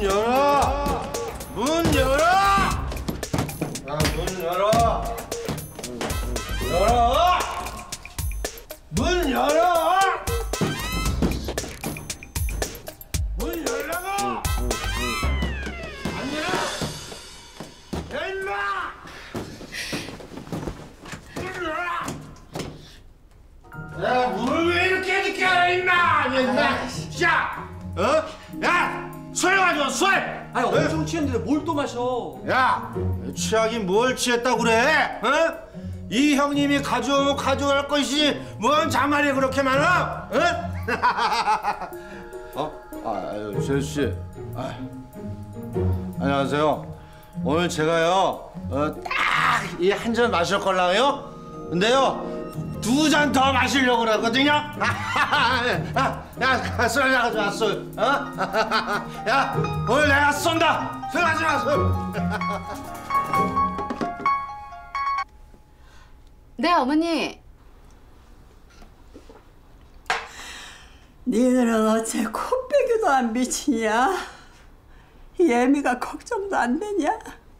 열어! 문 열어! 야, 문 열어! 열어! 문 열어! 문 열라고! 안 열어! 야, 임마! 문 열어! 야, 문을 왜 이렇게 늦게 열어, 임마! 임마! 야! 야! 술 가져와, 술! 아니, 엄청 취했는데 뭘 또 마셔? 야! 취하긴 뭘 취했다고 그래? 어? 이 형님이 가져오면 가져갈 것이지 뭔 자만이 그렇게 많아? 어? 재수씨. 안녕하세요. 오늘 제가요, 딱 이 한 잔 마실 걸랑요. 근데요, 2잔 더 마시려고 그러거든요. 야, 술 가져와, 술. 어? 야, 오늘 내가 쏜다. 술 가져와, 술. 네, 어머니. 니들은 어째 코빼기도 안 비치냐? 예미가 걱정도 안 되냐?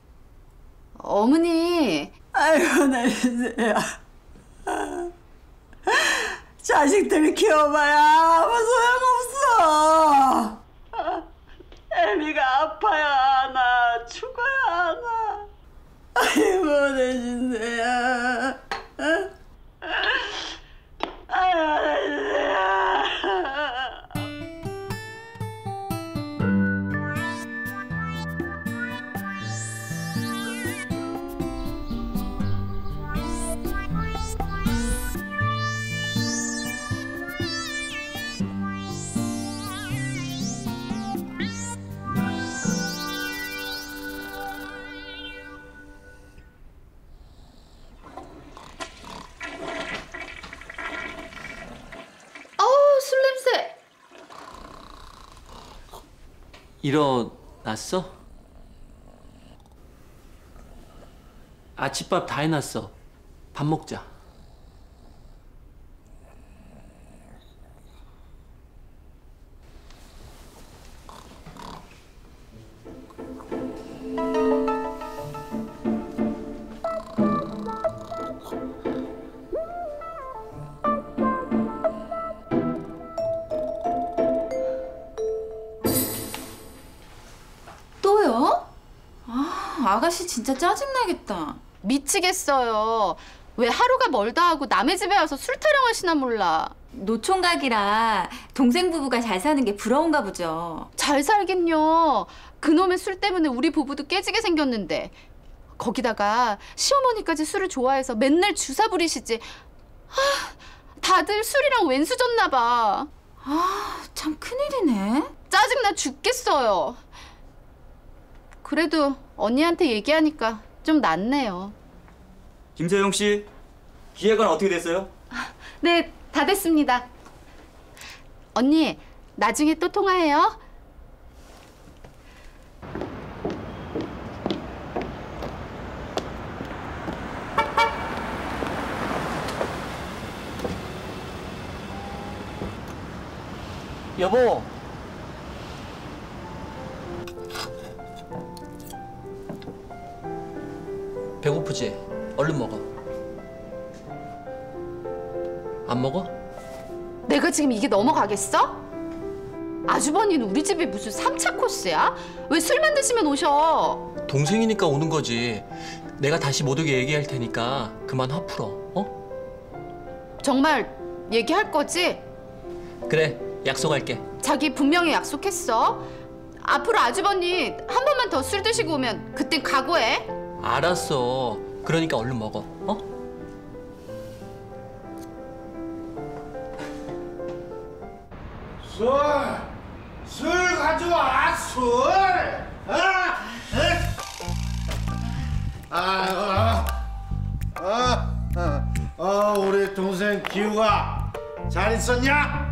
어머니. 아이고, 내 인생아. 자식들 키워봐야 아무 소용없어. 예미가 아파야 하나 죽어야 하나. 아이고, 내 인생아. 아이고, 내 인생아. 술 냄새. 일어났어? 아침밥 다 해놨어. 밥 먹자. 또요? 아가씨 진짜 짜증나겠다. 미치겠어요. 왜 하루가 멀다 하고 남의 집에 와서 술 타령하시나 몰라. 노총각이라 동생 부부가 잘 사는 게 부러운가 보죠. 잘 살긴요. 그놈의 술 때문에 우리 부부도 깨지게 생겼는데. 거기다가 시어머니까지 술을 좋아해서 맨날 주사 부리시지. 다들 술이랑 왼수 졌나 봐. 참 큰일이네. 짜증나 죽겠어요. 그래도 언니한테 얘기하니까 좀 낫네요. 김세용 씨, 기획안 어떻게 됐어요? 네, 다 됐습니다. 언니, 나중에 또 통화해요. 여보. 배고프지? 얼른 먹어. 안 먹어? 내가 지금 이게 넘어가겠어? 아주버니는 우리 집이 무슨 3차 코스야? 왜 술만 드시면 오셔? 동생이니까 오는 거지. 내가 다시 못 오게 얘기할 테니까 그만 화 풀어. 어? 정말 얘기할 거지? 그래, 약속할게. 자기 분명히 약속했어. 앞으로 아주버니 한 번만 더 술 드시고 오면 그땐 각오해. 알았어. 그러니까 얼른 먹어. 어? 술 가져와, 술. 우리 동생 기우가 잘 있었냐?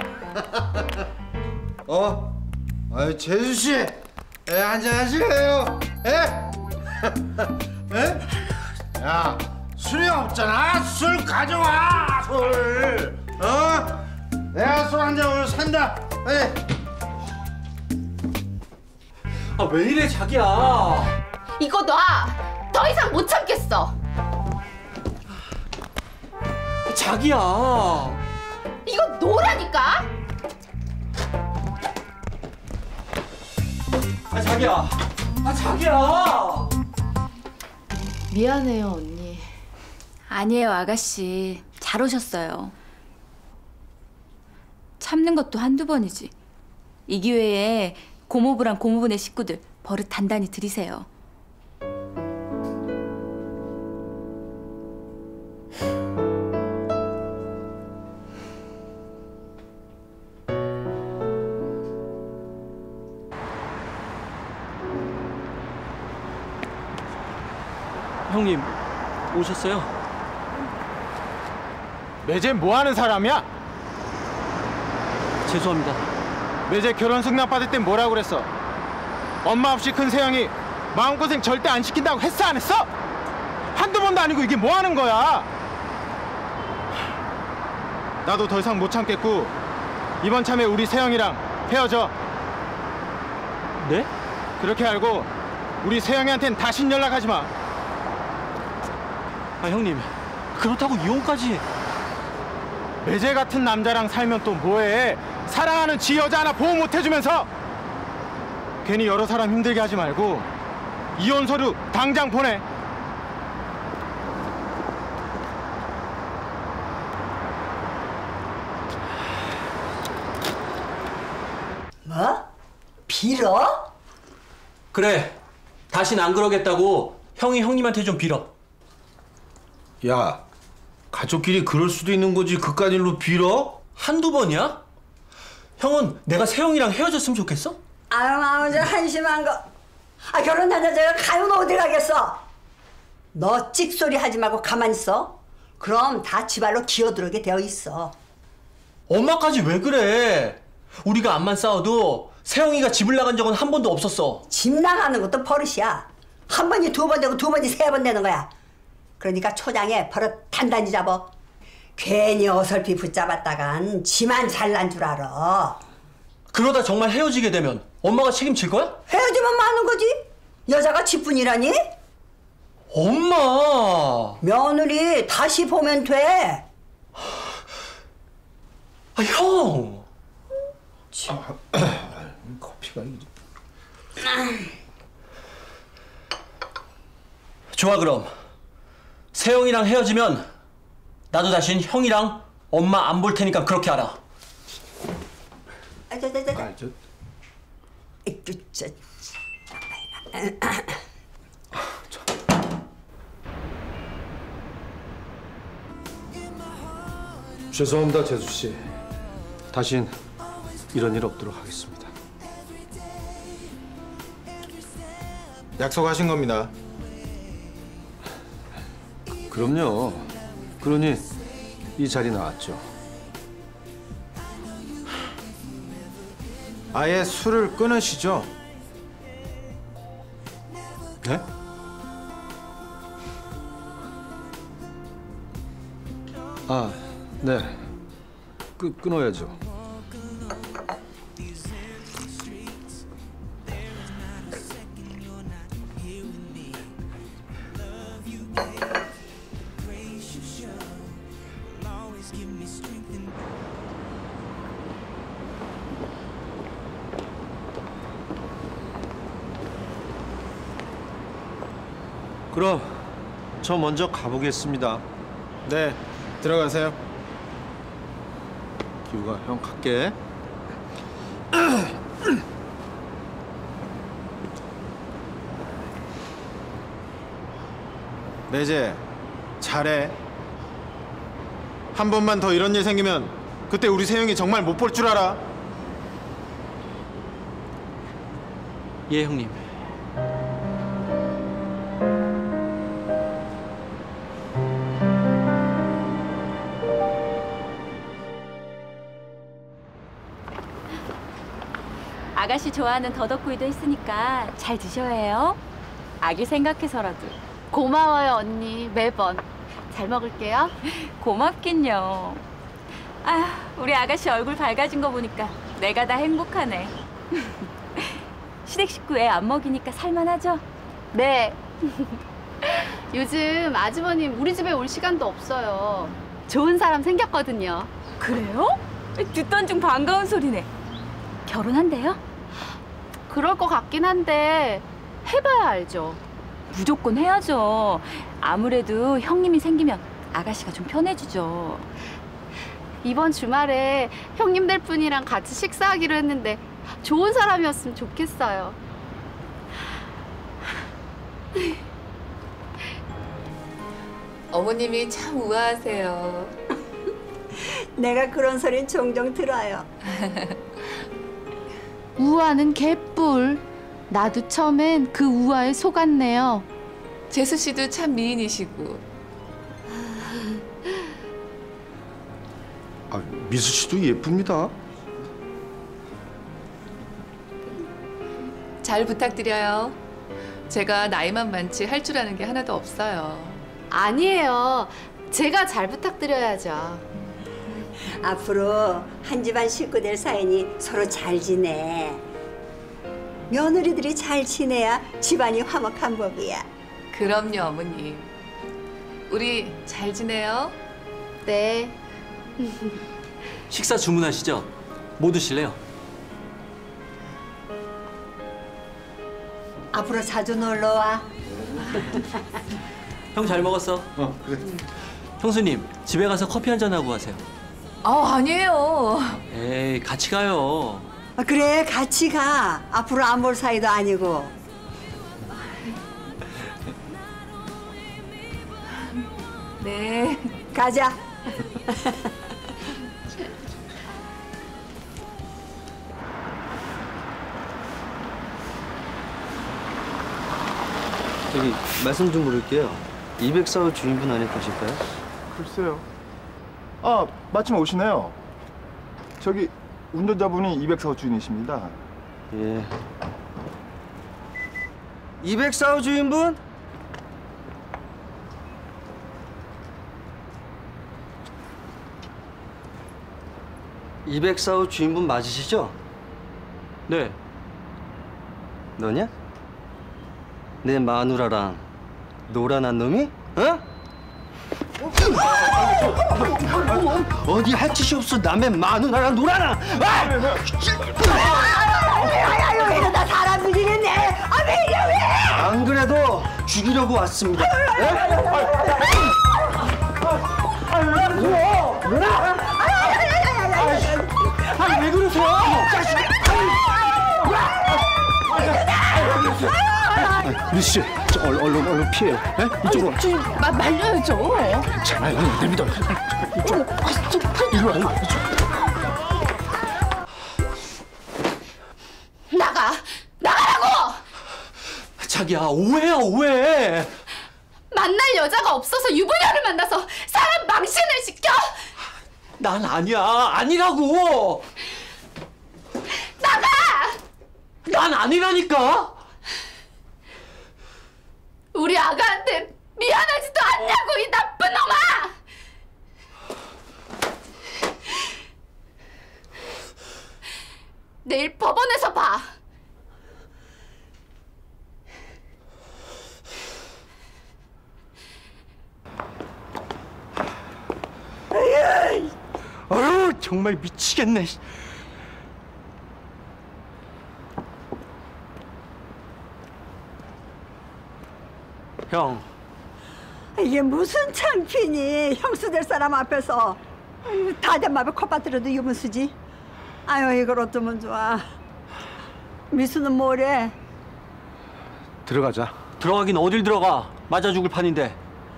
아유, 재수 씨, 한잔 하실래요? 야, 술이 없잖아. 술 가져와, 술. 내가 술 한 잔 오늘 산다. 아, 왜 이래 자기야? 이거 놔. 더 이상 못 참겠어. 자기야. 이거 놓으라니까. 아, 자기야. 아, 자기야. 미안해요, 언니. 아니에요, 아가씨. 잘 오셨어요. 참는 것도 한두 번이지. 이 기회에 고모부랑 고모부네 식구들 버릇 단단히 들이세요. 형님 오셨어요? 매제 뭐 하는 사람이야? 죄송합니다. 매제 결혼 승낙 받을 땐 뭐라고 그랬어? 엄마 없이 큰 세영이 마음고생 절대 안 시킨다고 했어 안 했어? 한두 번도 아니고 이게 뭐 하는 거야? 나도 더 이상 못 참겠고 이번 참에 우리 세영이랑 헤어져. 네? 그렇게 알고 우리 세영이한텐 다신 연락하지 마. 아, 형님 그렇다고 이혼까지. 매제 같은 남자랑 살면 또 뭐해? 사랑하는 지 여자 하나 보호 못 해주면서 괜히 여러 사람 힘들게 하지 말고 이혼 서류 당장 보내. 뭐? 빌어? 그래. 다신 안 그러겠다고 형이 형님한테 좀 빌어. 야, 가족끼리 그럴 수도 있는 거지. 그깟 일로 빌어? 한두 번이야? 형은 내가 세영이랑 헤어졌으면 좋겠어? 아유, 저 한심한 거. 아, 결혼한 여자가 가요는 어디 가겠어? 너 찍소리 하지 말고 가만히 있어. 그럼 다 지발로 기어들어오게 되어 있어. 엄마까지 왜 그래? 우리가 암만 싸워도 세영이가 집을 나간 적은 한 번도 없었어. 집 나가는 것도 버릇이야. 한 번이 두 번 되고 두 번이 세 번 되는 거야. 그러니까 초장에 버릇 단단히 잡어. 괜히 어설피 붙잡았다간 지만 잘난 줄 알아. 그러다 정말 헤어지게 되면 엄마가 책임질 거야? 헤어지면 마는 거지. 여자가 집뿐이라니? 엄마! 며느리 다시 보면 돼. 아, 형! 커피가 좋아, 그럼 세영이랑 헤어지면 나도 다신 형이랑 엄마 안 볼 테니까 그렇게 알아. 아, 저... 죄송합니다, 재수 씨. 다신 이런 일 없도록 하겠습니다. 약속하신 겁니다. 그럼요. 그러니 이 자리 나왔죠. 아예 술을 끊으시죠. 네? 아, 네. 끊어야죠. 그럼 저 먼저 가보겠습니다. 네, 들어가세요. 기우가 형 갈게. 매제, 잘해. 한 번만 더 이런 일 생기면 그때 우리 세영이 정말 못 볼 줄 알아. 예, 형님. 아가씨 좋아하는 더덕구이도 했으니까 잘 드셔야 해요. 아기 생각해서라도. 고마워요, 언니. 매번. 잘 먹을게요. 고맙긴요. 아휴, 우리 아가씨 얼굴 밝아진 거 보니까 내가 다 행복하네. 시댁 식구에 안 먹이니까 살만하죠? 네. 요즘 아주버님 우리 집에 올 시간도 없어요. 좋은 사람 생겼거든요. 그래요? 듣던 중 반가운 소리네. 결혼한대요? 그럴 것 같긴 한데 해봐야 알죠. 무조건 해야죠. 아무래도 형님이 생기면 아가씨가 좀 편해지죠. 이번 주말에 형님들 분이랑 같이 식사하기로 했는데 좋은 사람이었으면 좋겠어요. 어머님이 참 우아하세요. 내가 그런 소린 종종 들어요. 우아는 개뿔. 나도 처음엔 그 우아에 속았네요. 재수 씨도 참 미인이시고. 아, 미수 씨도 예쁩니다. 잘 부탁드려요. 제가 나이만 많지 할 줄 아는 게 하나도 없어요. 아니에요. 제가 잘 부탁드려야죠. 앞으로 한 집안 식구들 사이니 서로 잘 지내. 며느리들이 잘 지내야 집안이 화목한 법이야. 그럼요, 어머님. 우리 잘 지내요? 네. 식사 주문하시죠? 뭐 드실래요? 앞으로 자주 놀러 와. 형 잘 먹었어. 그래. 형수님, 집에 가서 커피 한잔 하고 가세요. 아니에요. 에이, 같이 가요. 그래, 같이 가. 앞으로 안 볼 사이도 아니고. 네. 가자. 저기 말씀 좀 물을게요. 204호 주인분 안에 계실까요? 글쎄요. 아, 마침 오시네요. 저기 운전자분이 204호 주인이십니다. 예. 204호 주인분? (204호) 주인분 맞으시죠? 네. 너냐? 내 마누라랑 노란한 놈이? 어? 어디 할 짓이 없어 남의 마누라랑 노란아! 왜 이러다 사람 죽이겠네. 왜 이래 왜? 안 그래도 죽이려고 왔습니다. 왜 그러세요? 미수 씨, 얼른 피해요. 에? 이쪽으로. 말려야죠. 괜찮아요, 됩니다. 이쪽으로. 이리 와요. 나가라고! 자기야, 오해야, 오해. 만날 여자가 없어서 유부녀를 만나서 사람 망신을 시켜! 난 아니야, 아니라고. 나가! 난 아니라니까. 우리 아가한테 미안하지도 않냐고, 이 나쁜 놈아! 내일 법원에서 봐. 아유, 정말 미치겠네. 형, 이게 무슨 창피니. 형수 될 사람 앞에서 다 된 맘에 콧바들어도 유분수지. 아유, 이걸 어쩌면 좋아. 미수는 뭐래? 들어가자. 들어가긴 어딜 들어가. 맞아 죽을 판인데.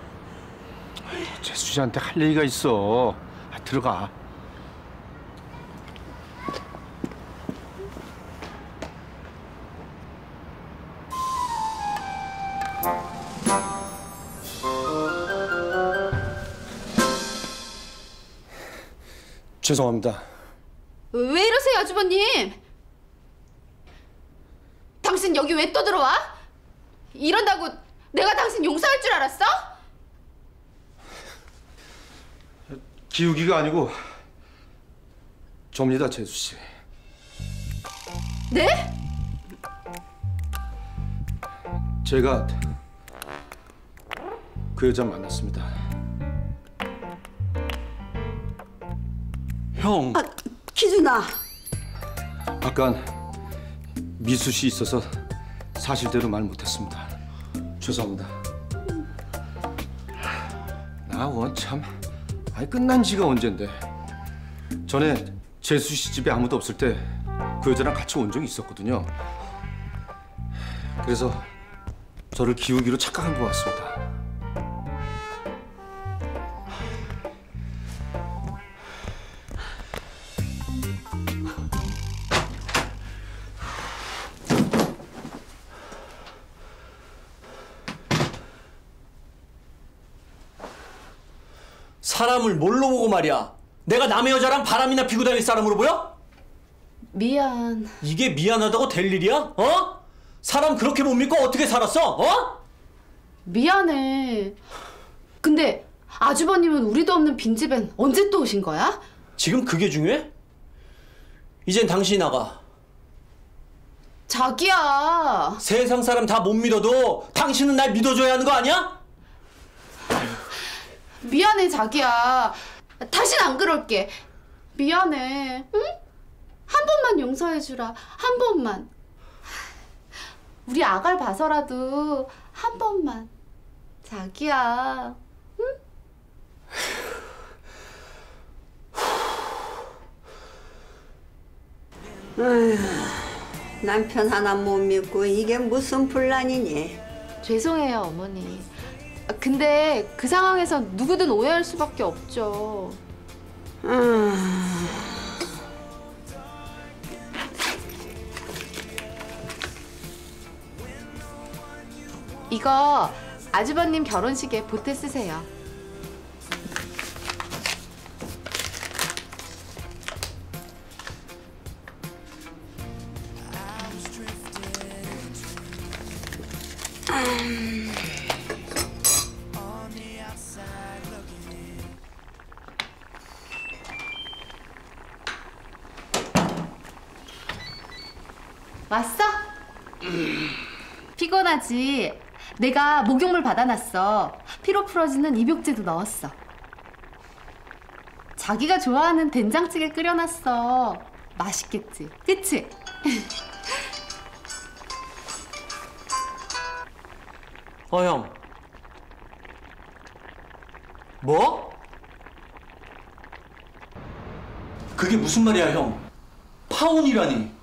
재수 씨한테 할 얘기가 있어. 들어가. 죄송합니다. 왜 이러세요, 아주버님? 당신 여기 왜 또 들어와? 이런다고 내가 당신 용서할 줄 알았어? 기우기가 아니고 접니다, 재수 씨. 네? 제가 그 여자 만났습니다. 형. 기준아. 아까 미수 씨 있어서 사실대로 말 못했습니다. 죄송합니다. 나 참, 아니 끝난 지가 언젠데. 전에 재수 씨 집에 아무도 없을 때 그 여자랑 같이 온 적이 있었거든요. 그래서 저를 기우기로 착각한 것 같습니다. 사람을 뭘로 보고 말이야? 내가 남의 여자랑 바람이나 피고 다닐 사람으로 보여? 미안. 이게 미안하다고 될 일이야? 어? 사람 그렇게 못 믿고 어떻게 살았어? 어? 미안해. 근데 아주버님은 우리도 없는 빈집엔 언제 또 오신 거야? 지금 그게 중요해? 이젠 당신이 나가. 자기야. 세상 사람 다 못 믿어도 당신은 날 믿어줘야 하는 거 아니야? 미안해 자기야. 다신 안 그럴게. 미안해. 응? 한 번만 용서해주라. 한 번만. 우리 아가를 봐서라도 한 번만. 자기야. 응? 아휴, 남편 하나 못 믿고 이게 무슨 분란이니? 죄송해요 어머니. 근데 그 상황에서 누구든 오해할 수밖에 없죠. 이거 아주버님 결혼식에 보태 쓰세요. 왔어? 피곤하지? 내가 목욕물 받아놨어. 피로 풀어주는 입욕제도 넣었어. 자기가 좋아하는 된장찌개 끓여놨어. 맛있겠지? 그치? 형. 뭐? 그게 무슨 말이야, 형? 파혼이라니.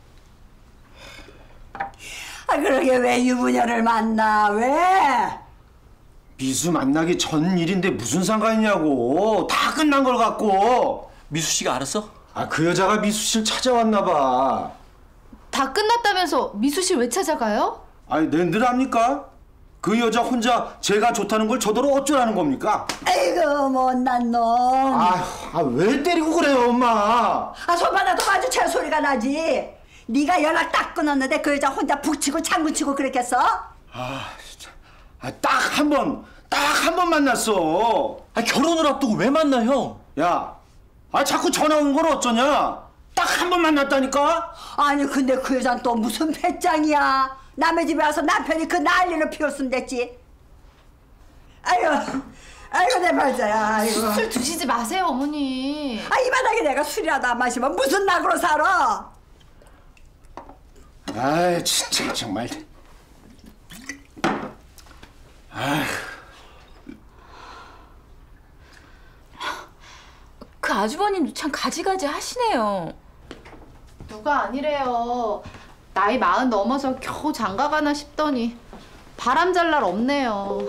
아, 그러게 왜 유부녀를 만나? 왜? 미수 만나기 전 일인데 무슨 상관이냐고. 다 끝난 걸 갖고. 미수 씨가 알았어? 아, 그 여자가 미수 씨를 찾아왔나 봐. 다 끝났다면서 미수 씨 왜 찾아가요? 아니, 늘 압니까? 그 여자 혼자 제가 좋다는 걸 저더러 어쩌라는 겁니까? 아이고 못난 놈. 왜 때리고 그래요, 엄마? 손바닥도 마주칠 소리가 나지. 네가 연락 딱 끊었는데 그 여자 혼자 북치고 장구치고 그랬겠어? 진짜. 딱 한 번 만났어. 결혼을 앞두고 왜 만나, 형? 야, 자꾸 전화 온 걸 어쩌냐? 딱 한 번 만났다니까? 아니 근데 그 여자는 또 무슨 배짱이야. 남의 집에 와서 남편이 그 난리를 피웠으면 됐지. 아이고 내 발자야. 아이고. 술 드시지 마세요 어머니. 이 바닥에 내가 술이라도 안 마시면 무슨 낙으로 살아? 진짜 정말. 그 아주버님도 참 가지가지 하시네요. 누가 아니래요. 나이 40 넘어서 겨우 장가가나 싶더니 바람 잘 날 없네요.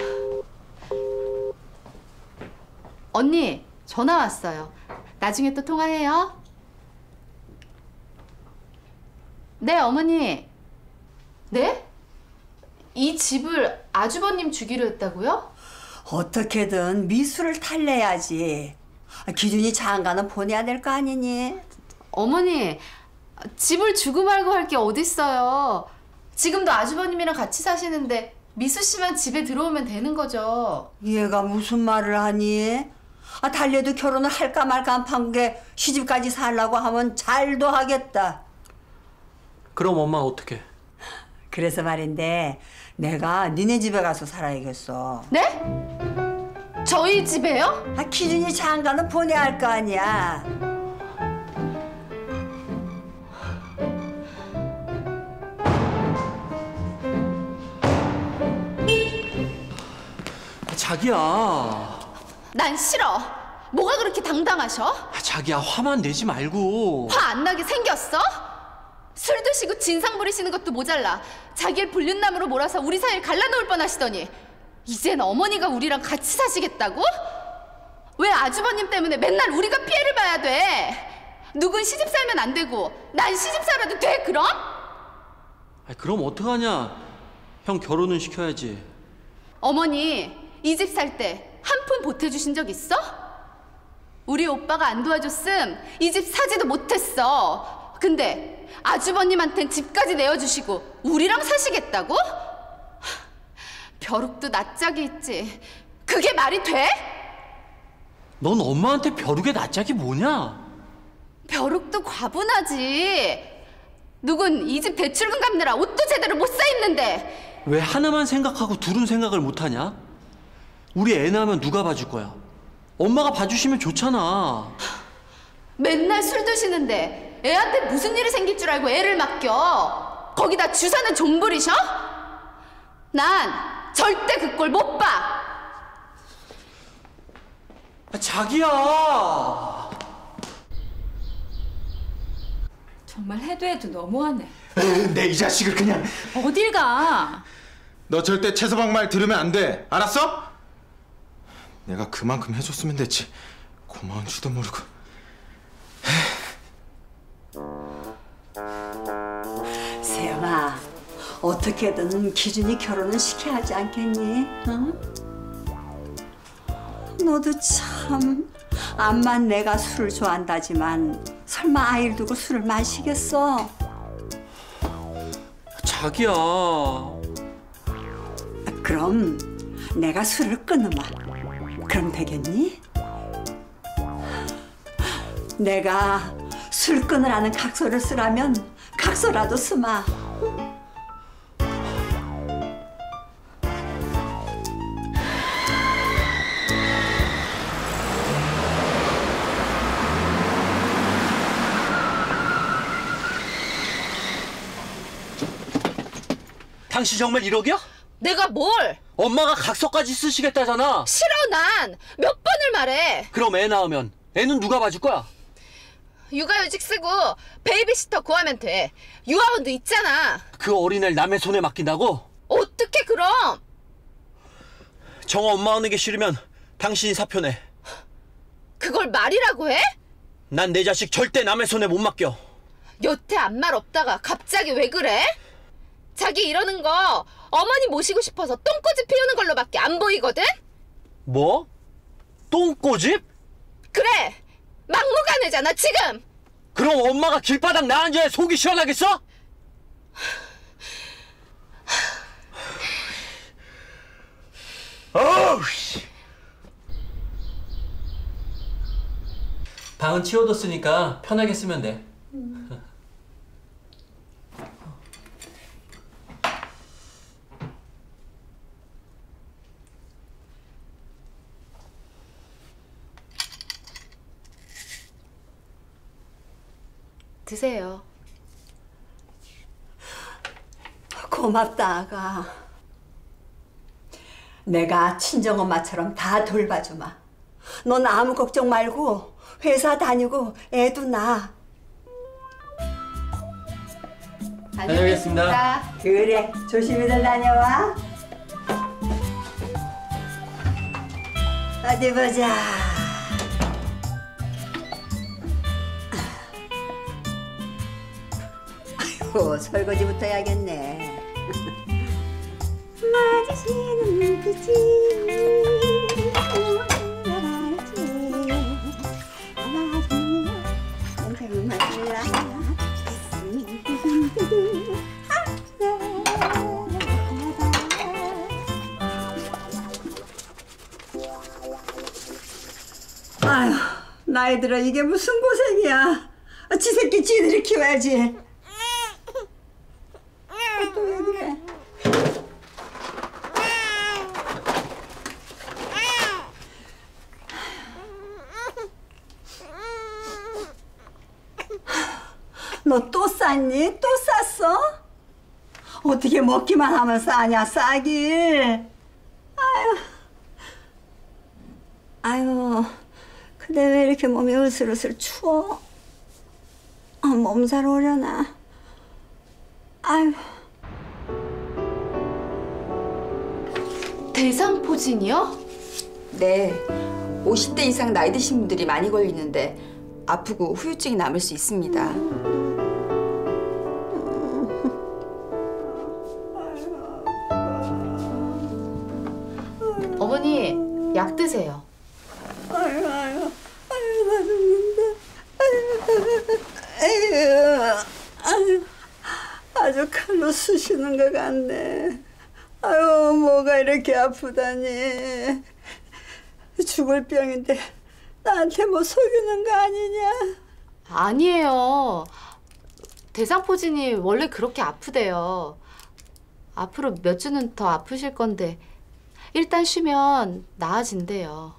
언니 전화 왔어요. 나중에 또 통화해요. 네 어머니. 네? 이 집을 아주버님 주기로 했다고요? 어떻게든 미수를 탈내야지. 기준이 장가는 보내야 될 거 아니니? 어머니 집을 주고 말고 할 게 어딨어요. 지금도 아주버님이랑 같이 사시는데 미수 씨만 집에 들어오면 되는 거죠. 얘가 무슨 말을 하니? 달래도 결혼을 할까 말까 한 판국에 시집까지 살라고 하면 잘도 하겠다. 그럼 엄마 어떡해? 그래서 말인데 내가 니네 집에 가서 살아야겠어. 네? 저희 집에요? 아, 기준이 장가는 보내야 할 거 아니야. 자기야. 난 싫어. 뭐가 그렇게 당당하셔? 자기야, 화만 내지 말고. 화 안 나게 생겼어? 술 드시고 진상 부리시는 것도 모자라 자기를 불륜남으로 몰아서 우리 사이를 갈라놓을 뻔하시더니 이젠 어머니가 우리랑 같이 사시겠다고? 왜 아주버님 때문에 맨날 우리가 피해를 봐야 돼? 누군 시집 살면 안 되고 난 시집 살아도 돼 그럼? 그럼 어떡하냐. 형 결혼은 시켜야지. 어머니 이 집 살 때 한 푼 보태주신 적 있어? 우리 오빠가 안 도와줬음 이 집 사지도 못했어. 근데 아주버님한텐 집까지 내어주시고 우리랑 사시겠다고? 벼룩도 낯짝이 있지. 그게 말이 돼? 넌 엄마한테 벼룩의 낯짝이 뭐냐? 벼룩도 과분하지. 누군 이 집 대출금 갚느라 옷도 제대로 못 사 입는데. 왜 하나만 생각하고 둘은 생각을 못하냐? 우리 애 낳으면 누가 봐줄 거야? 엄마가 봐주시면 좋잖아. 맨날 술 드시는데 애한테 무슨 일이 생길 줄 알고 애를 맡겨. 거기다 주사는 좀 부리셔? 난 절대 그 꼴 못 봐. 자기야. 정말 해도 너무하네. 내 이 자식을 그냥. 어딜 가? 너 절대 최서방 말 들으면 안 돼. 알았어? 내가 그만큼 해줬으면 됐지. 고마운 줄도 모르고. 세영아, 어떻게든 기준이 결혼은 시켜야 하지 않겠니? 응? 너도 참 암만 내가 술을 좋아한다지만 설마 아이를 두고 술을 마시겠어? 자기야. 그럼 내가 술을 끊으마. 그럼 되겠니? 내가 술 끊으라는 각서를 쓰라면 각서라도 쓰마. 당신 정말 1억이야? 내가 뭘? 엄마가 각서까지 쓰시겠다잖아. 싫어 난. 몇 번을 말해. 그럼 애 낳으면 애는 누가 봐줄 거야? 육아휴직 쓰고 베이비시터 구하면 돼. 유아원도 있잖아. 그 어린애를 남의 손에 맡긴다고? 어떻게 그럼? 정아 엄마 하는 게 싫으면 당신이 사표내. 그걸 말이라고 해? 난 내 자식 절대 남의 손에 못 맡겨. 여태 아무 말 없다가 갑자기 왜 그래? 자기 이러는 거 어머니 모시고 싶어서 똥꼬집 피우는 걸로밖에 안 보이거든? 뭐? 똥꼬집? 그래! 막무가내잖아 지금! 그럼 엄마가 길바닥 나앉아야 속이 시원하겠어? 어우 씨. 방은 치워뒀으니까 편하게 쓰면 돼. 드세요. 고맙다 아가. 내가 친정엄마처럼 다 돌봐주마. 넌 아무 걱정 말고 회사 다니고 애도 낳아. 다녀오겠습니다. 그래, 조심히들 다녀와. 어디 보자. 아이고, 설거지부터 해야겠네. 맞으시는 그지. 아휴, 나이 들어 이게 무슨 고생이야. 지 새끼 지들이 키워야지. 또 왜 그래? 너 또 쌌니? 또 쌌어? 어떻게 먹기만 하면 싸냐, 싸길. 아유, 근데 왜 이렇게 몸이 으슬으슬 추워? 몸살 오려나? 아유. 대상포진이요? 네, 50대 이상 나이 드신 분들이 많이 걸리는데 아프고 후유증이 남을 수 있습니다. 어머니, 약 드세요. 아유, 나 죽는다. 아유, 아주 칼로 쑤시는 것 같네. 아유, 뭐가 이렇게 아프다니. 죽을 병인데 나한테 뭐 속이는 거 아니냐? 아니에요. 대상포진이 원래 그렇게 아프대요. 앞으로 몇 주는 더 아프실 건데 일단 쉬면 나아진대요.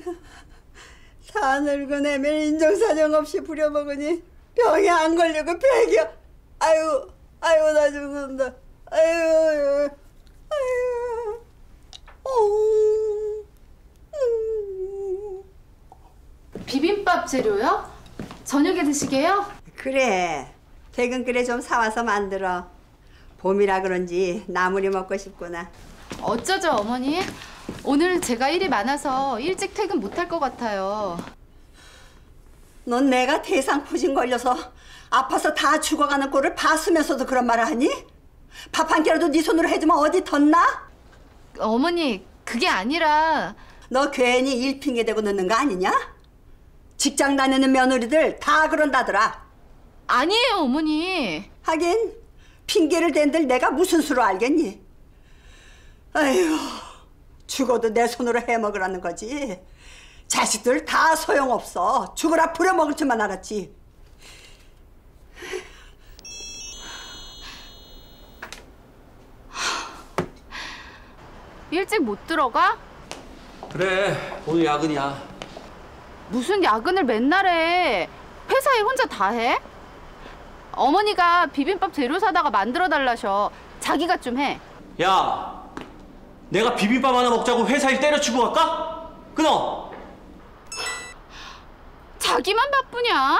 다 늙은 애면 인정사정 없이 부려먹으니 병이 안 걸리고 백이야. 아유, 나 죽는다. 아유. 비빔밥 재료요? 저녁에 드시게요? 그래, 퇴근 그래 좀 사와서 만들어. 봄이라 그런지 나물이 먹고 싶구나. 어쩌죠, 어머니? 오늘 제가 일이 많아서 일찍 퇴근 못할 것 같아요. 넌 내가 대상포진 걸려서 아파서 다 죽어가는 꼴을 봤으면서도 그런 말을 하니? 밥 한 끼라도 네 손으로 해주면 어디 덧나? 어머니, 그게 아니라... 너 괜히 일 핑계 대고 늦는 거 아니냐? 직장 다니는 며느리들 다 그런다더라. 아니에요, 어머니. 하긴 핑계를 댄들 내가 무슨 수로 알겠니? 아휴, 죽어도 내 손으로 해먹으라는 거지. 자식들 다 소용없어. 죽으라 부려먹을 줄만 알았지. 일찍 못 들어가? 그래, 오늘 야근이야. 무슨 야근을 맨날 해. 회사 일 혼자 다 해? 어머니가 비빔밥 재료 사다가 만들어 달라셔. 자기가 좀 해. 야, 내가 비빔밥 하나 먹자고 회사 일 때려치고 갈까? 끊어. 자기만 바쁘냐?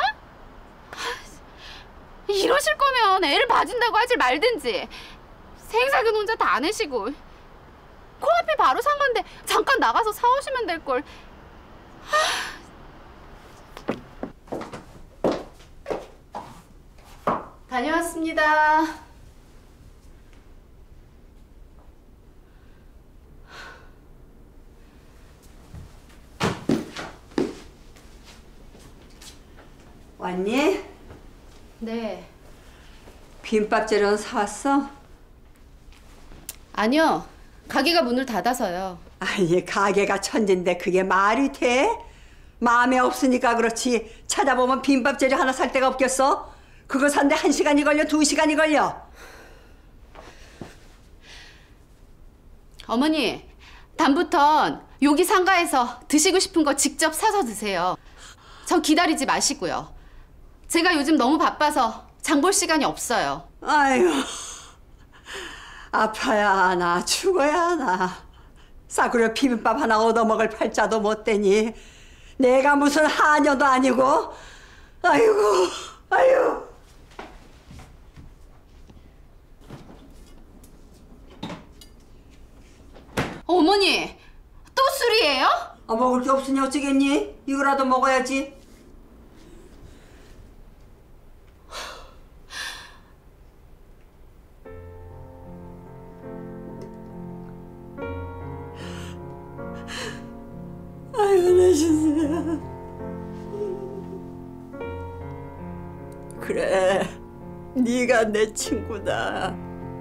이러실 거면 애를 봐준다고 하질 말든지. 생사근 혼자 다 내시고. 코앞에 바로 산 건데 잠깐 나가서 사오시면 될걸. 다녀왔습니다. 왔니? 네. 비빔밥 재료는 사왔어? 아니요. 가게가 문을 닫아서요. 아니, 가게가 천진데 그게 말이 돼? 마음에 없으니까 그렇지. 찾아보면 비빔밥 재료 하나 살 데가 없겠어? 그거 산데 1시간이 걸려, 2시간이 걸려? 어머니, 다음부턴 여기 상가에서 드시고 싶은 거 직접 사서 드세요. 저 기다리지 마시고요. 제가 요즘 너무 바빠서 장 볼 시간이 없어요. 아유, 아파야 하나 죽어야 하나. 싸구려 비빔밥 하나 얻어먹을 팔자도 못 되니 내가 무슨 하녀도 아니고. 아이고, 아유. 어머니, 또 술이에요? 먹을 게 없으니 어쩌겠니? 이거라도 먹어야지. 아이고, 내 신세야. 그래, 네가 내 친구다.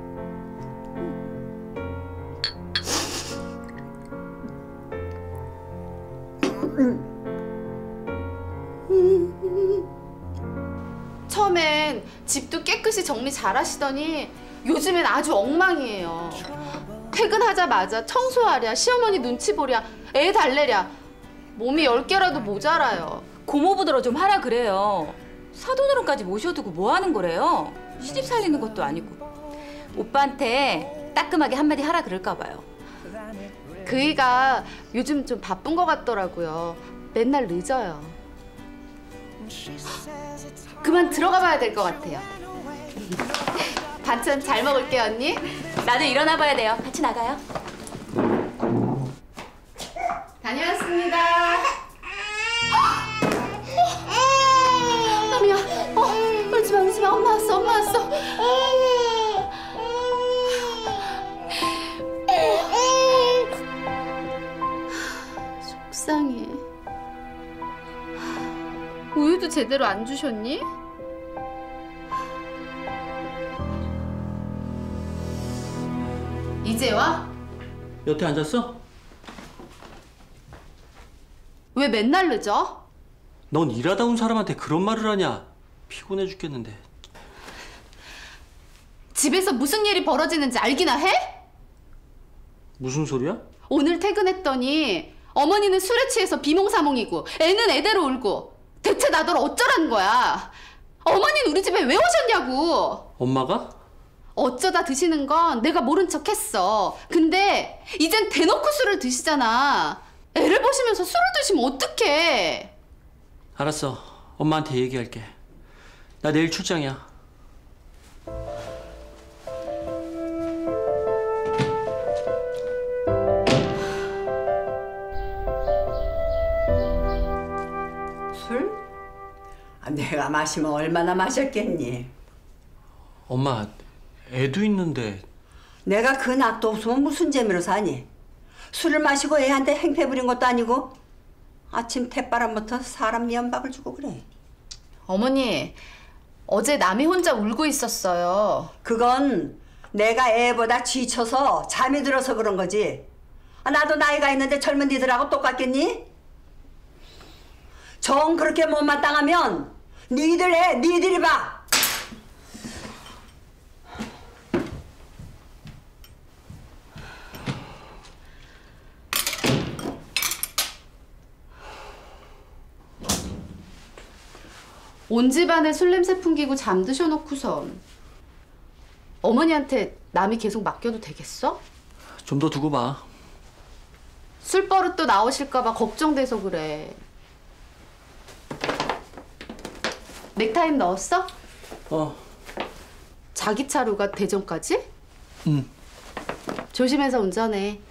처음엔 집도 깨끗이 정리 잘하시더니 요즘엔 아주 엉망이에요. 퇴근하자마자 청소하랴, 시어머니 눈치 보랴, 애 달래랴. 몸이 10개라도 모자라요. 고모부더러 좀 하라 그래요. 사돈으로까지 모셔두고 뭐 하는 거래요? 시집 살리는 것도 아니고. 오빠한테 따끔하게 한마디 하라 그럴까 봐요. 그이가 요즘 좀 바쁜 것 같더라고요. 맨날 늦어요. 그만 들어가 봐야 될 것 같아요. 반찬 잘 먹을게요, 언니. 나도 일어나 봐야 돼요. 같이 나가요. 다녀왔습니다. 남이야, 울지 마, 울지 마. 엄마 왔어, 엄마 왔어. 속상해. 우유도 제대로 안 주셨니? 이제 와? 여태 앉았어? 왜 맨날 늦어? 넌 일하다 온 사람한테 그런 말을 하냐? 피곤해 죽겠는데. 집에서 무슨 일이 벌어지는지 알기나 해? 무슨 소리야? 오늘 퇴근했더니 어머니는 술에 취해서 비몽사몽이고 애는 애대로 울고 대체 나더러 어쩌라는 거야? 어머니는 우리 집에 왜 오셨냐고. 엄마가? 어쩌다 드시는 건 내가 모른 척 했어. 근데 이젠 대놓고 술을 드시잖아. 애를 보시면서 술을 드시면 어떡해. 알았어. 엄마한테 얘기할게. 나 내일 출장이야. 술? 내가 마시면 얼마나 마셨겠니? 엄마, 애도 있는데. 내가 그 낙도 없으면 무슨 재미로 사니? 술을 마시고 애한테 행패 부린 것도 아니고 아침 태바람부터 사람 미연박을 주고 그래. 어머니, 어제 남이 혼자 울고 있었어요. 그건 내가 애보다 지쳐서 잠이 들어서 그런 거지. 나도 나이가 있는데 젊은 니들하고 똑같겠니? 정 그렇게 못마땅하면 니들 해, 니들이 봐. 온 집안에 술 냄새 풍기고 잠드셔놓고선 어머니한테 남이 계속 맡겨도 되겠어? 좀 더 두고 봐. 술버릇도 나오실까봐 걱정돼서 그래. 넥타임 넣었어? 자기 차로가 대전까지? 응. 조심해서 운전해.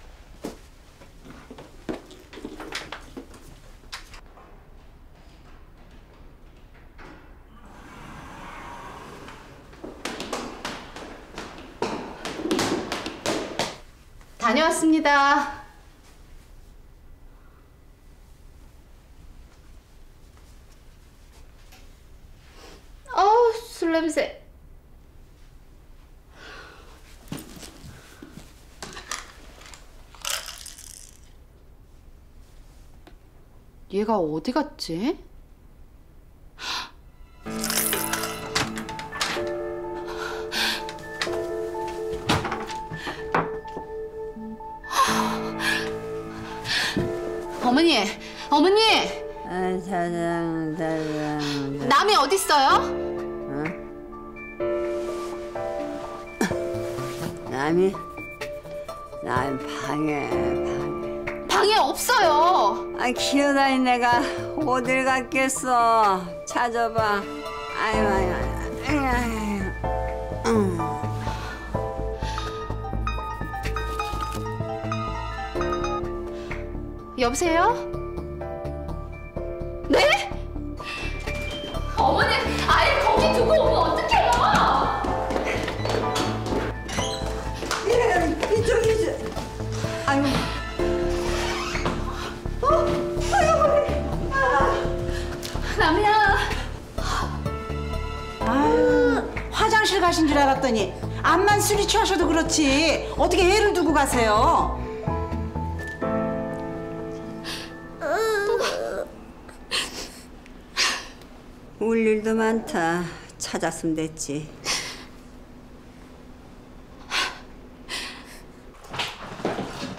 다녀왔습니다. 어우, 술 냄새. 얘가 어디 갔지? 어머니, 어머니. 남이 어디 있어요? 남이 방에. 방에 없어요. 기어다닌 내가 어딜 갔겠어. 찾아봐. 아유. 여보세요? 네? 어머니, 아이 거기 두고 오면 어떡해요? 이쪽이지. 아유. 남이야. 아유, 화장실 가신 줄 알았더니 암만 술이 취하셔도 그렇지 어떻게 애를 두고 가세요? 울 일도 많다. 찾았으면 됐지.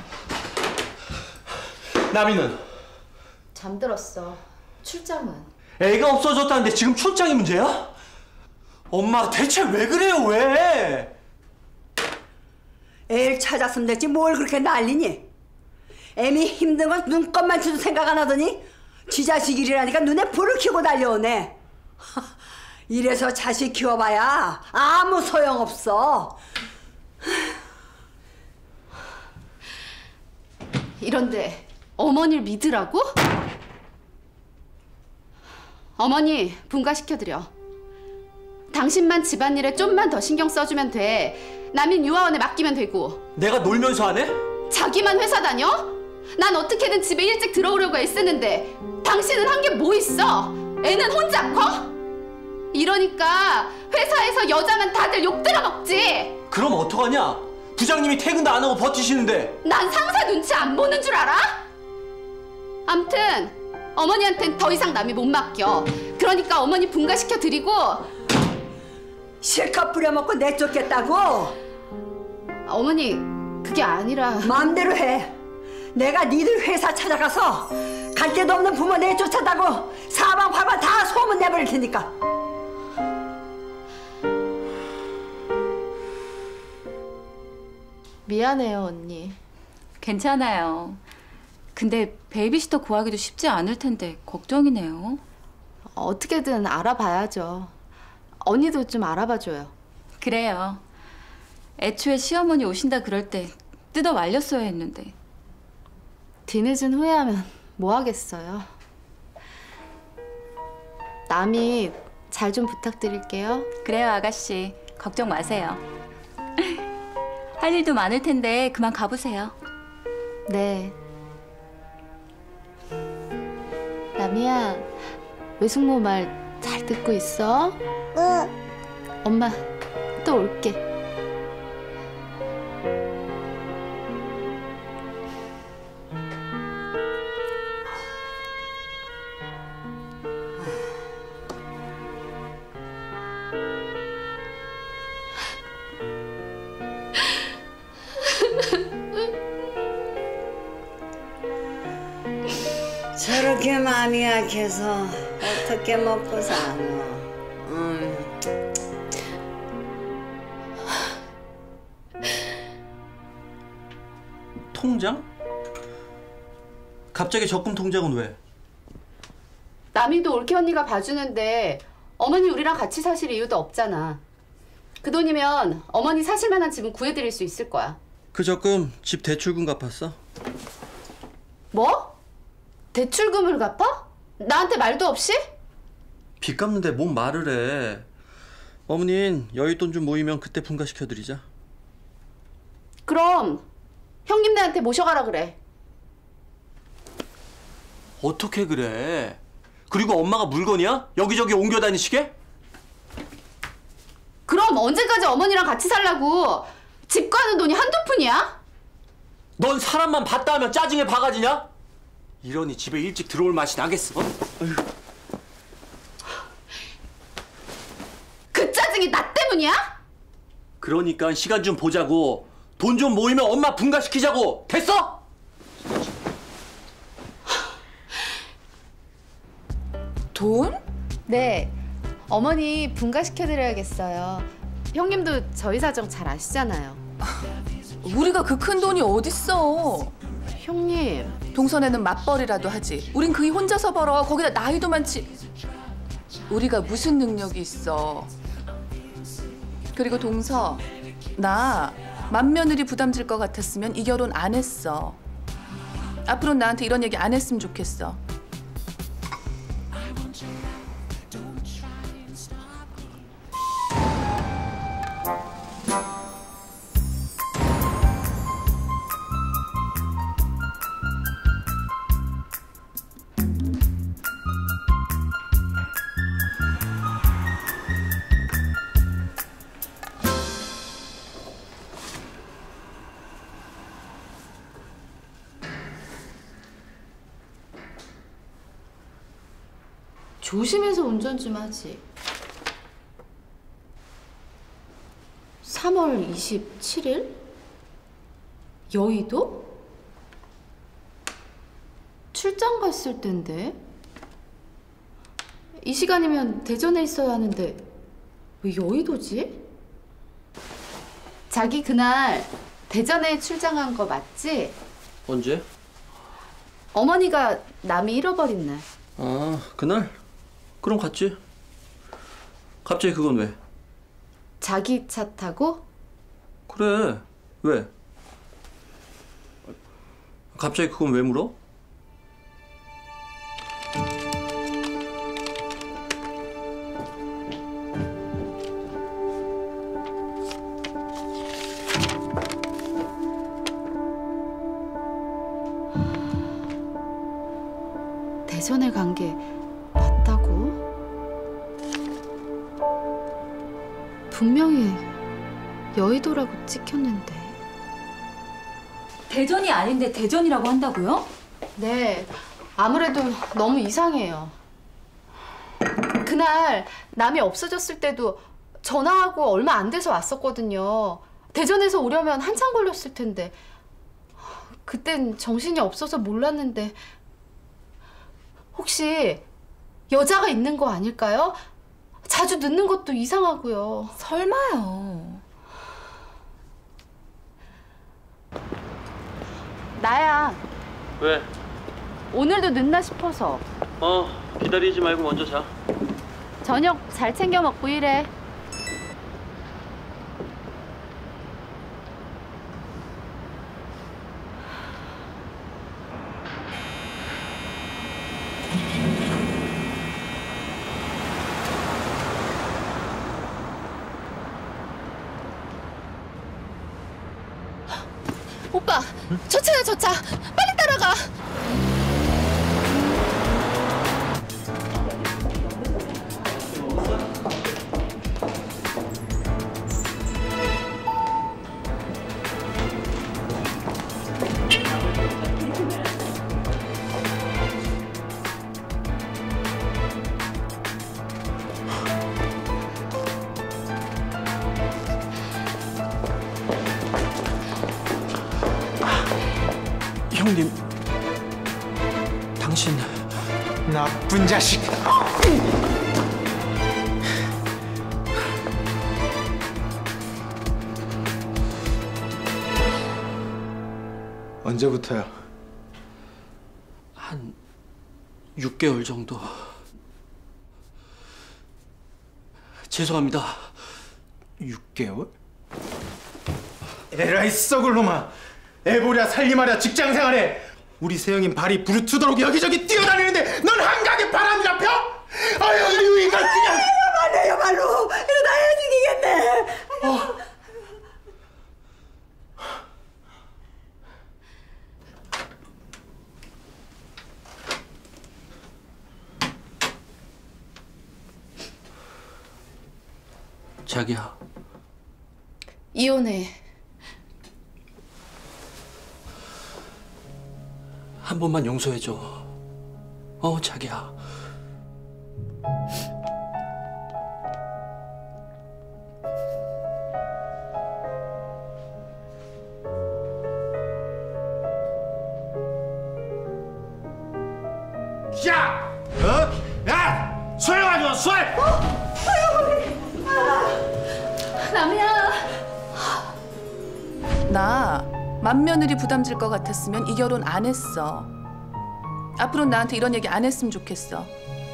남이는? 잠들었어. 출장은? 애가 없어졌다는데 지금 출장이 문제야? 엄마 대체 왜 그래요, 왜? 애를 찾았으면 됐지 뭘 그렇게 난리니? 애미 힘든 건 눈곱만 쳐도 생각 안 하더니 지 자식 일이라니까 눈에 불을 켜고 달려오네. 이래서 자식 키워봐야 아무 소용없어. 이런데 어머니를 믿으라고? 어머니 분가시켜드려. 당신만 집안일에 좀만 더 신경 써주면 돼. 남인 유아원에 맡기면 되고. 내가 놀면서 안 해? 자기만 회사 다녀? 난 어떻게든 집에 일찍 들어오려고 애쓰는데 당신은 한 게 뭐 있어? 애는 혼자 커? 이러니까 회사에서 여자만 다들 욕 들어먹지. 그럼 어떡하냐? 부장님이 퇴근도 안 하고 버티시는데. 난 상사 눈치 안 보는 줄 알아? 암튼 어머니한텐 더 이상 남이 못 맡겨. 그러니까 어머니 분가시켜드리고. 실컷 부려먹고 내쫓겠다고? 어머니 그게 아니라. 마음대로 해. 내가 니들 회사 찾아가서 갈 데도 없는 부모 내쫓았다고 사방팔방 다 소문 내버릴 테니까. 미안해요 언니. 괜찮아요. 근데 베이비시터 구하기도 쉽지 않을 텐데 걱정이네요. 어떻게든 알아봐야죠. 언니도 좀 알아봐줘요. 그래요. 애초에 시어머니 오신다 그럴 때 뜯어 말렸어야 했는데. 뒤늦은 후회하면 뭐 하겠어요. 남이 잘 좀 부탁드릴게요. 그래요 아가씨. 걱정 마세요. 할 일도 많을 텐데 그만 가보세요. 네. 남이야, 외숙모 말 잘 듣고 있어? 응. 엄마 또 올게. 저렇게 마음이 약해서 어떻게 먹고 사노? 통장? 갑자기 적금 통장은 왜? 남이도 올케 언니가 봐주는데 어머니 우리랑 같이 사실 이유도 없잖아. 그 돈이면 어머니 사실 만한 집은 구해드릴 수 있을 거야. 그 적금 집 대출금 갚았어? 뭐? 대출금을 갚아? 나한테 말도 없이? 빚 갚는데 뭔 말을 해. 어머닌 여윳돈 좀 모이면 그때 분가시켜드리자. 그럼 형님네한테 모셔가라 그래. 어떻게 그래? 그리고 엄마가 물건이야? 여기저기 옮겨 다니시게? 그럼 언제까지 어머니랑 같이 살라고? 집 가는 돈이 한두 푼이야? 넌 사람만 봤다 하면 짜증에 바가지냐? 이러니 집에 일찍 들어올 맛이 나겠어? 어휴. 그 짜증이 나 때문이야? 그러니까 시간 좀 보자고. 돈 좀 모이면 엄마 분가시키자고. 됐어? 돈? 네. 어머니 분가시켜드려야겠어요. 형님도 저희 사정 잘 아시잖아요. 우리가 그 큰 돈이 어딨어. 형님. 동선에는 맞벌이라도 하지. 우린 그이 혼자서 벌어. 거기다 나이도 많지. 우리가 무슨 능력이 있어. 그리고 동서, 나 맏며느리 부담질 것 같았으면 이 결혼 안 했어. 앞으로 나한테 이런 얘기 안 했으면 좋겠어. 조심해서 운전 좀 하지. 3월 27일? 여의도? 출장 갔을 텐데. 이 시간이면 대전에 있어야 하는데 왜 여의도지? 자기 그날 대전에 출장한 거 맞지? 언제? 어머니가 남이 잃어버린 날. 아, 그날? 그럼 갔지. 갑자기 그건 왜? 자기 차 타고? 그래. 왜? 갑자기 그건 왜 물어? 대전에 간 게 맞다고? 분명히 여의도라고 찍혔는데. 대전이 아닌데 대전이라고 한다고요? 네, 아무래도 너무 이상해요. 그날 남이 없어졌을 때도 전화하고 얼마 안 돼서 왔었거든요. 대전에서 오려면 한참 걸렸을 텐데. 그땐 정신이 없어서 몰랐는데 혹시 여자가 있는 거 아닐까요? 자주 늦는 것도 이상하고요. 설마요. 나야. 왜? 오늘도 늦나 싶어서. 기다리지 말고 먼저 자. 저녁 잘 챙겨 먹고 일해. 오빠, 저 차야 저 차. 빨리 따라가. 형님, 당신 나쁜 자식. 언제부터요? 한 6개월 정도. 죄송합니다. 6개월? 에라이 썩을 놈아. 애보랴 살림하랴 직장생활에 우리 세영인 발이 부르트도록 여기저기 뛰어다니는데 넌 한강에 바람 잡혀? 아유 이거 그냥 야말로 이러다 헤어지겠네. 자기야. 이혼해. 한 번만 용서해줘. 자기야. 야! 야! 술 가져와, 술! 남이야. 나 맏며느리 부담질 것 같았으면 이 결혼 안 했어. 앞으로는 나한테 이런 얘기 안 했으면 좋겠어.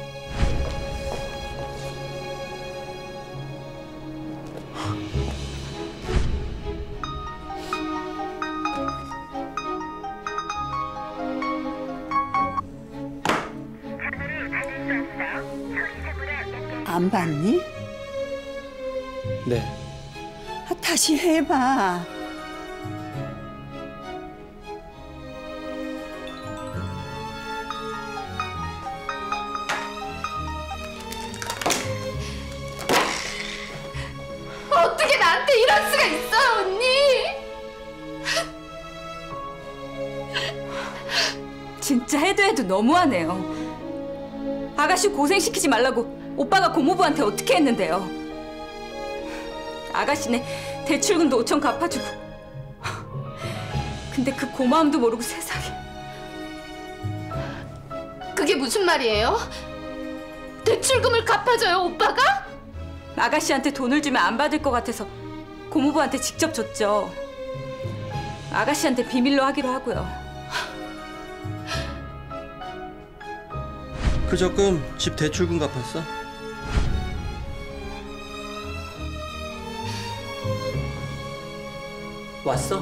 안 봤니? 네. 다시 해봐. 어떻게 나한테 이럴 수가 있어요, 언니? 진짜 해도 너무하네요. 아가씨 고생시키지 말라고 오빠가 고모부한테 어떻게 했는데요. 아가씨네 대출금도 5천 갚아주고. 근데 그 고마움도 모르고 세상에. 그게 무슨 말이에요? 대출금을 갚아줘요, 오빠가? 아가씨한테 돈을 주면 안 받을 것 같아서 고모부한테 직접 줬죠. 아가씨한테 비밀로 하기로 하고요. 그 적금 집 대출금 갚았어? 왔어?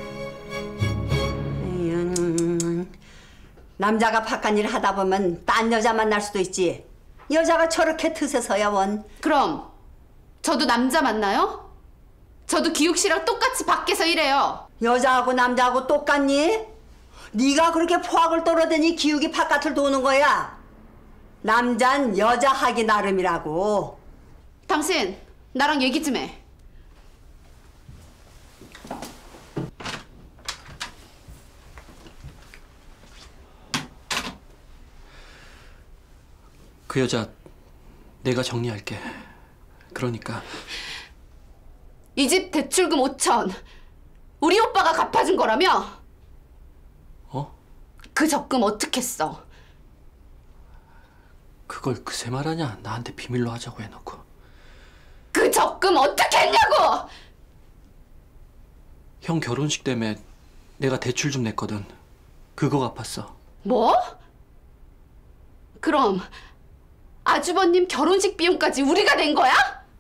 남자가 바깥 일 하다 보면 딴 여자 만날 수도 있지. 여자가 저렇게 트세서야 원. 그럼 저도 남자 만나요? 저도 기욱 씨랑 똑같이 밖에서 일해요. 여자하고 남자하고 똑같니? 네가 그렇게 포악을 떨어대니 기욱이 바깥을 도는 거야. 남잔 여자 하기 나름이라고. 당신 나랑 얘기 좀 해. 그 여자 내가 정리할게. 그러니까 이 집 대출금 5천 우리 오빠가 갚아준 거라며? 어? 그 적금 어떻게 써? 그걸 그새 말하냐? 나한테 비밀로 하자고 해놓고. 그 적금 어떻게 했냐고! 형 결혼식 때문에 내가 대출 좀 냈거든. 그거 갚았어. 뭐? 그럼 아주버님 결혼식 비용까지 우리가 낸 거야?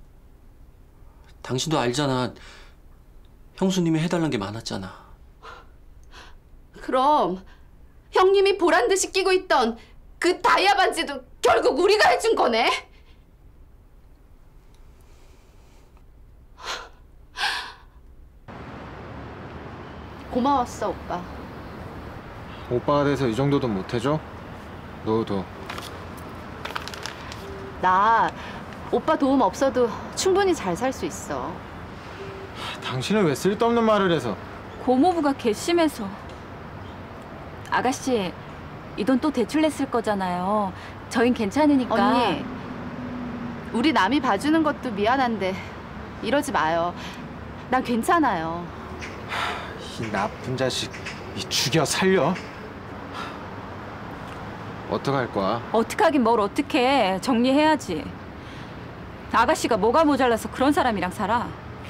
당신도 알잖아. 형수님이 해달란 게 많았잖아. 그럼 형님이 보란 듯이 끼고 있던 그 다이아 반지도 결국 우리가 해준 거네? 고마웠어, 오빠. 오빠가 돼서 이 정도도 못 해줘? 너도. 나 오빠 도움 없어도 충분히 잘 살 수 있어. 당신은 왜 쓸데없는 말을 해서? 고모부가 괘씸해서. 아가씨, 이 돈 또 대출 냈을 거잖아요. 저흰 괜찮으니까. 언니, 우리 남이 봐주는 것도 미안한데 이러지 마요. 난 괜찮아요. 이 나쁜 자식, 이 죽여 살려? 어떡할 거야? 어떡하긴 뭘 어떡해. 정리해야지. 아가씨가 뭐가 모자라서 그런 사람이랑 살아.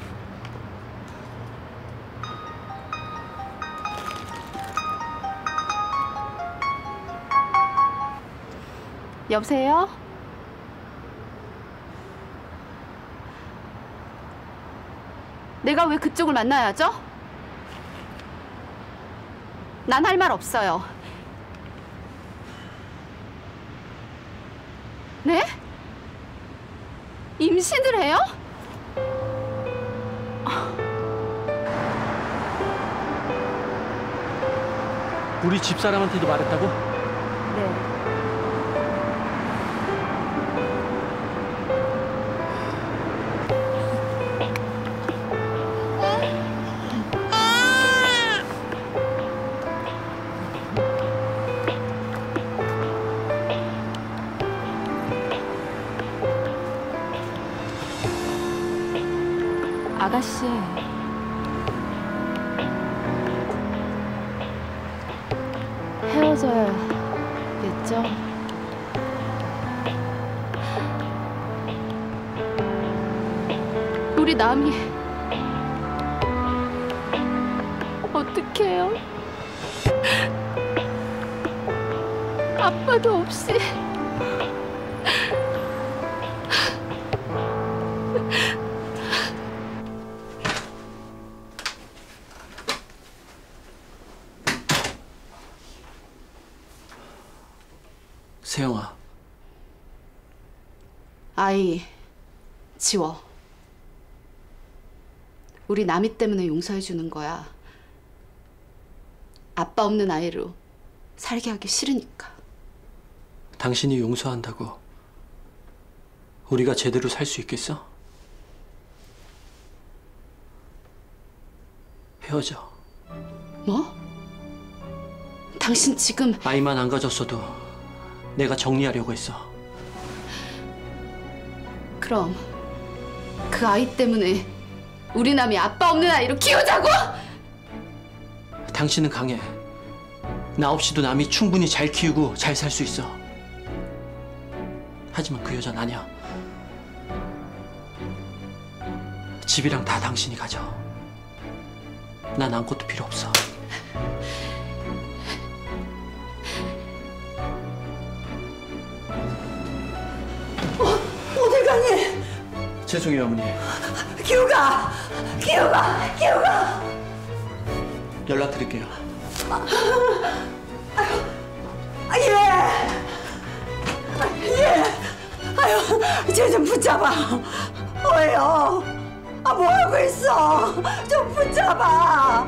여보세요? 내가 왜 그쪽을 만나야죠? 난 할 말 없어요. 네? 임신을 해요? 우리 집사람한테도 말했다고? 네. 아가씨. 헤어져야겠죠? 우리 남이 어떡해요? 아빠도 없이. 세영아. 아이 지워. 우리 남이 때문에 용서해 주는 거야. 아빠 없는 아이로 살게 하기 싫으니까. 당신이 용서한다고 우리가 제대로 살 수 있겠어? 헤어져. 뭐? 당신 지금 아이만 안 가졌어도 내가 정리하려고 했어. 그럼 그 아이 때문에 우리 남이 아빠 없는 아이로 키우자고? 당신은 강해. 나 없이도 남이 충분히 잘 키우고 잘 살 수 있어. 하지만 그 여자는 아니야. 집이랑 다 당신이 가져. 난 아무것도 필요 없어. 어딜 가니? 죄송해요, 어머니. 기우가! 연락드릴게요. 쟤 좀 붙잡아. 왜요? 뭐 하고 있어? 좀 붙잡아.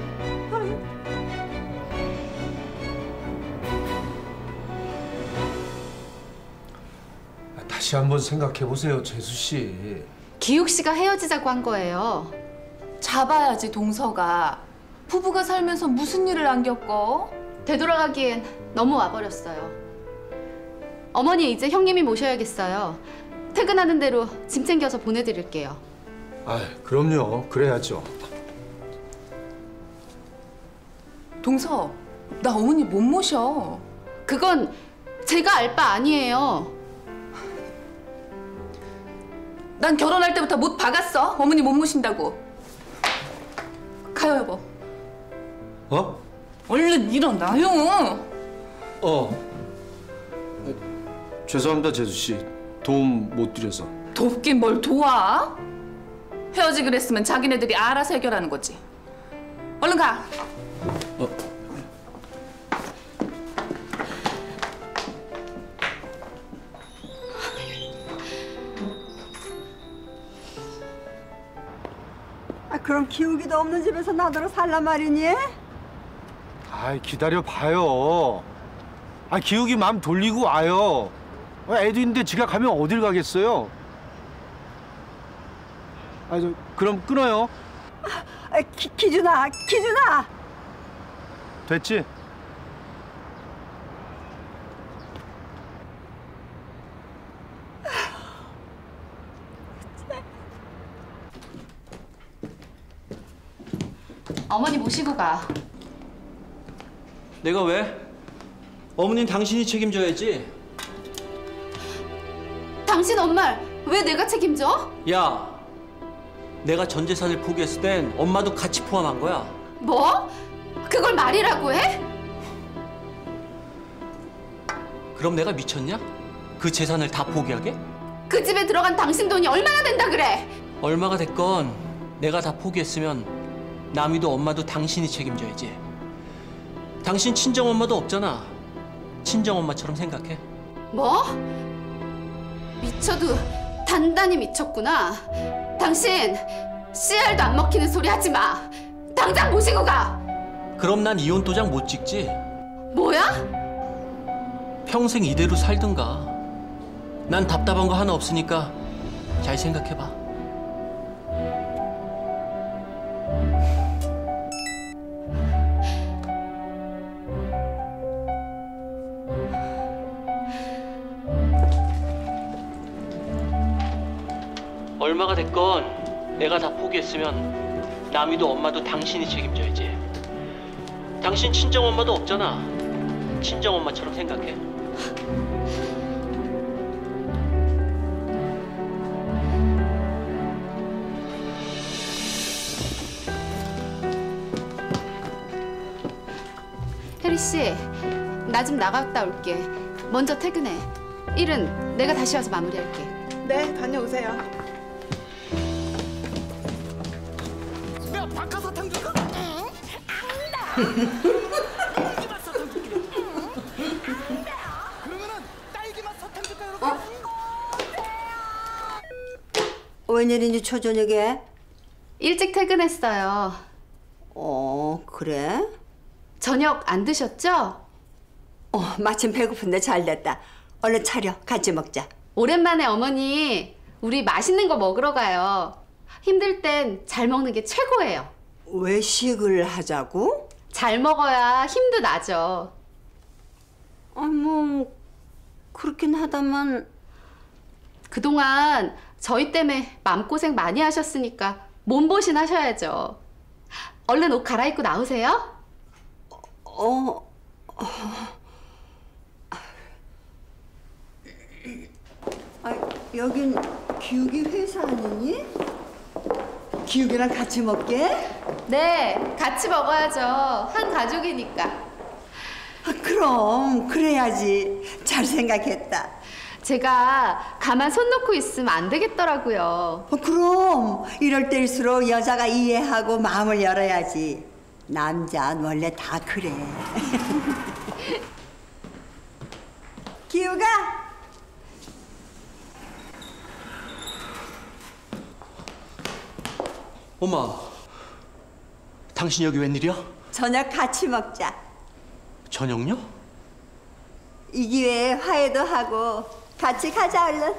다시 한번 생각해 보세요, 재수 씨. 기욱 씨가 헤어지자고 한 거예요. 잡아야지 동서가. 부부가 살면서 무슨 일을 안 겪어? 되돌아가기엔 너무 와버렸어요. 어머니 이제 형님이 모셔야겠어요. 퇴근하는 대로 짐 챙겨서 보내드릴게요. 아, 그럼요. 그래야죠. 동서, 나 어머니 못 모셔. 그건 제가 알 바 아니에요. 난 결혼할 때부터 못 박았어. 어머니 못 모신다고. 가요, 여보. 어? 얼른 일어나요. 죄송합니다, 재수 씨. 도움 못 드려서. 돕긴 뭘 도와? 헤어지기로 했으면 자기네들이 알아서 해결하는 거지. 얼른 가. 그럼 기우기도 없는 집에서 나더러 살란 말이니? 아이, 기다려 봐요. 아, 기욱이 마음 돌리고 와요. 애도 있는데 지가 가면 어딜 가겠어요? 그럼 끊어요. 기준아. 됐지? 어머니 모시고 가. 내가 왜? 어머니는 당신이 책임져야지. 당신 엄마를 왜 내가 책임져? 야, 내가 전 재산을 포기했을 땐 엄마도 같이 포함한 거야. 뭐? 그걸 말이라고 해? 그럼 내가 미쳤냐? 그 재산을 다 포기하게? 그 집에 들어간 당신 돈이 얼마나 된다 그래? 얼마가 됐건 내가 다 포기했으면 남이도 엄마도 당신이 책임져야지. 당신 친정엄마도 없잖아. 친정엄마처럼 생각해. 뭐? 미쳐도 단단히 미쳤구나. 당신 씨알도 안 먹히는 소리 하지 마. 당장 모시고 가. 그럼 난 이혼 도장 못 찍지. 뭐야? 평생 이대로 살든가. 난 답답한 거 하나 없으니까 잘 생각해봐. 얼마가 됐건 내가 다 포기했으면 남이도 엄마도 당신이 책임져야지. 당신 친정엄마도 없잖아. 친정엄마처럼 생각해. 혜리 씨, 나 좀 나갔다 올게. 먼저 퇴근해. 일은 내가 다시 와서 마무리할게. 네, 다녀오세요. 내가 박하사탕 줄까? 그러면은 딸기맛 사탕 줄까? 웬일이니 초저녁에? 일찍 퇴근했어요. 그래? 저녁 안 드셨죠? 마침 배고픈데 잘 됐다. 얼른 차려, 같이 먹자. 오랜만에 어머니, 우리 맛있는 거 먹으러 가요. 힘들 땐 잘 먹는 게 최고예요. 외식을 하자고? 잘 먹어야 힘도 나죠. 그렇긴 하다만. 그동안 저희 때문에 마음고생 많이 하셨으니까 몸보신 하셔야죠. 얼른 옷 갈아입고 나오세요. 여긴 기욱이 회사 아니니? 기욱이랑 같이 먹게? 네, 같이 먹어야죠. 한 가족이니까. 아, 그럼 그래야지. 잘 생각했다. 제가 가만 손 놓고 있으면 안 되겠더라고요. 그럼 이럴 때일수록 여자가 이해하고 마음을 열어야지. 남자는 원래 다 그래. 기우가 엄마, 당신 여기 웬일이야? 저녁 같이 먹자. 저녁요? 이 기회에 화해도 하고 같이 가자 얼른.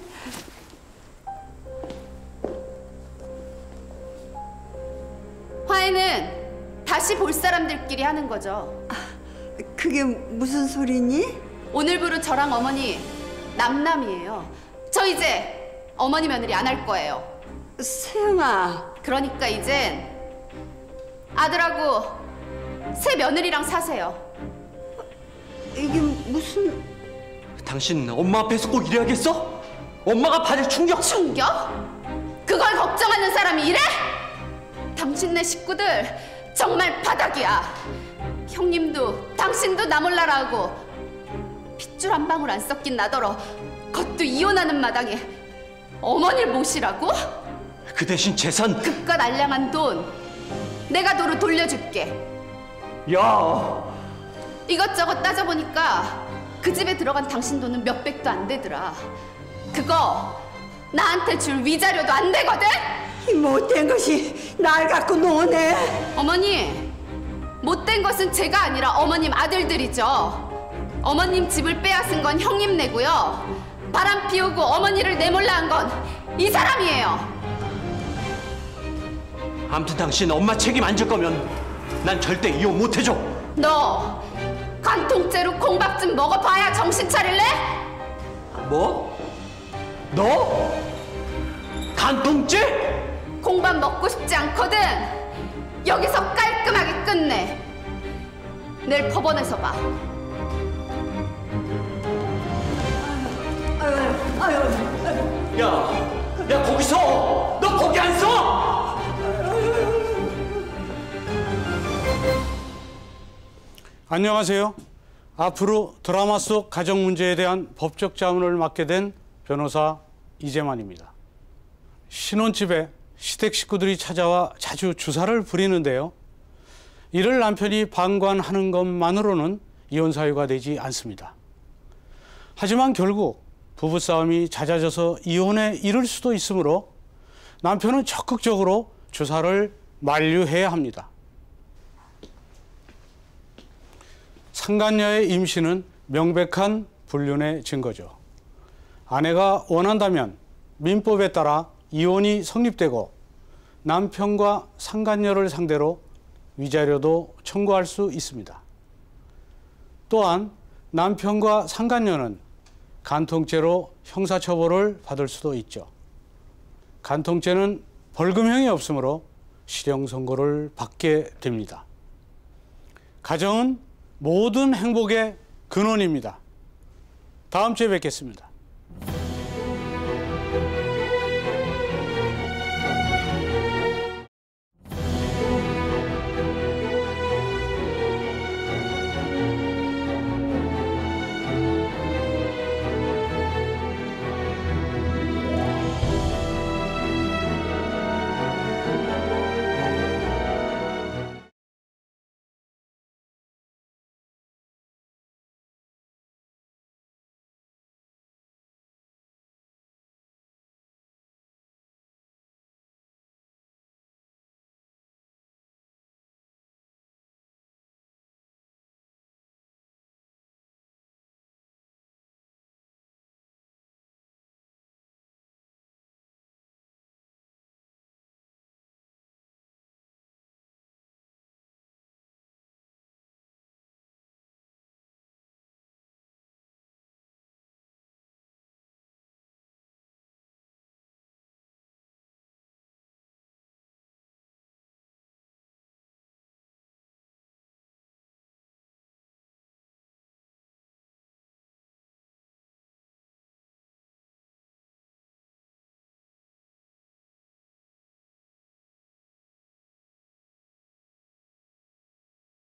화해는 다시 볼 사람들끼리 하는 거죠. 그게 무슨 소리니? 오늘부로 저랑 어머니 남남이에요. 저 이제 어머니 며느리 안 할 거예요. 세영아. 그러니까 이젠 아들하고 새 며느리랑 사세요. 이게 무슨... 당신 엄마 앞에서 꼭 이래야겠어? 엄마가 받을 충격. 충격? 그걸 걱정하는 사람이 이래? 당신네 식구들 정말 바닥이야. 형님도 당신도 나 몰라라 하고 핏줄 한 방울 안 섞인 나더러 겉도 이혼하는 마당에 어머니를 모시라고? 그 대신 재산... 그깟 알량한 돈 내가 도로 돌려줄게. 야! 이것저것 따져보니까 그 집에 들어간 당신 돈은 몇백도 안 되더라. 그거 나한테 줄 위자료도 안 되거든? 이 못된 것이 날 갖고 노네. 어머니, 못된 것은 제가 아니라 어머님 아들들이죠. 어머님 집을 빼앗은 건 형님 내고요. 바람 피우고 어머니를 내몰라 한 건 이 사람이에요. 아무튼 당신 엄마 책임 안 질 거면 난 절대 이혼 못 해줘. 너 간통죄로 콩밥 좀 먹어봐야 정신 차릴래? 뭐? 너? 간통죄? 콩밥 먹고 싶지 않거든. 여기서 깔끔하게 끝내. 내일 법원에서 봐. 야 거기서! 너 거기 안 서! 안녕하세요. 앞으로 드라마 속 가정 문제에 대한 법적 자문을 맡게 된 변호사 이재만입니다. 신혼집에 시댁 식구들이 찾아와 자주 주사를 부리는데요. 이를 남편이 방관하는 것만으로는 이혼 사유가 되지 않습니다. 하지만 결국 부부싸움이 잦아져서 이혼에 이를 수도 있으므로 남편은 적극적으로 주사를 만류해야 합니다. 상간녀의 임신은 명백한 불륜의 증거죠. 아내가 원한다면 민법에 따라 이혼이 성립되고 남편과 상간녀를 상대로 위자료도 청구할 수 있습니다. 또한 남편과 상간녀는 간통죄로 형사처벌을 받을 수도 있죠. 간통죄는 벌금형이 없으므로 실형 선고를 받게 됩니다. 가정은 모든 행복의 근원입니다. 다음 주에 뵙겠습니다.